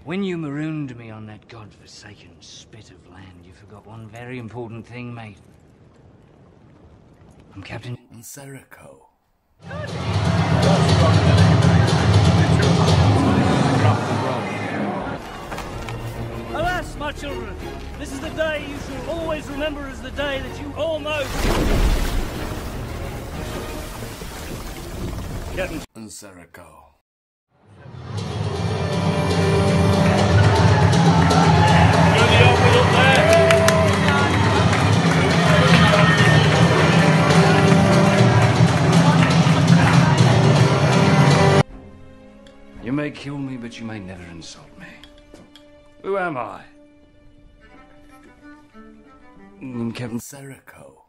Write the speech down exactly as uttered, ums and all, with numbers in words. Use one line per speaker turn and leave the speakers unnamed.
When you marooned me on that godforsaken spit of land, you forgot one very important thing, mate. I'm Captain Nsereko.
Alas, my children, this is the day you shall always remember as the day that you almost... Captain
Nsereko.
You may kill me, but you may never insult me. Who am I? I'm Captain
Nsereko.